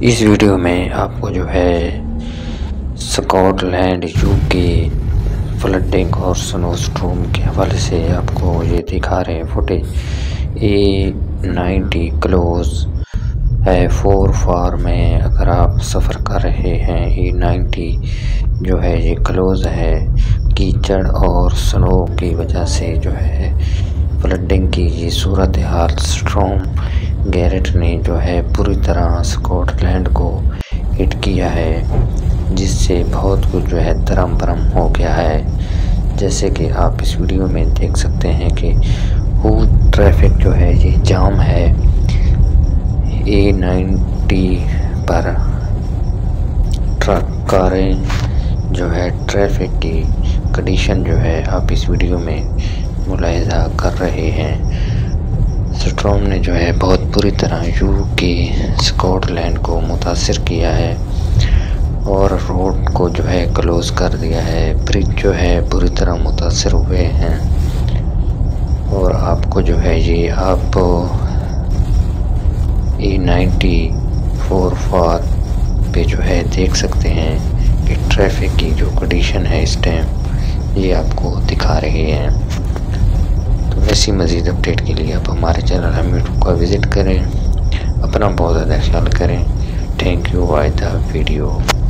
इस वीडियो में आपको जो है स्कॉटलैंड यूके फ्लडिंग और स्नोस्टॉर्म के हवाले से आपको ये दिखा रहे हैं फुटेज। A90 क्लोज है 4 में अगर आप सफ़र कर रहे हैं। A90 जो है ये क्लोज है। कीचड़ और स्नो की वजह से जो है फ्लडिंग की ये सूरत हाल स्टॉर्म गैरेट ने जो है पूरी तरह स्कॉटलैंड को हिट किया है, जिससे बहुत कुछ जो है धर्म भरम हो गया है। जैसे कि आप इस वीडियो में देख सकते हैं कि ट्रैफिक जो है ये जाम है। A90 पर ट्रक कारें जो है ट्रैफिक की कंडीशन जो है आप इस वीडियो में मुलाहिजा कर रहे हैं। स्टॉर्म ने जो है बहुत बुरी तरह यूके स्कॉटलैंड को मुतासिर किया है और रोड को जो है क्लोज कर दिया है। ब्रिज जो है बुरी तरह मुतासिर हुए हैं और आपको जो है ये आप A90 4 पे जो है देख सकते हैं कि ट्रैफिक की जो कंडीशन है इस टाइम ये आपको दिखा रहे हैं। तो ऐसी मज़ीद अपडेट के लिए आप हमारे चैनल यूट्यूब का विज़िट करें। अपना बहुत ज़्यादा ख्याल करें। Thank you. Why the video.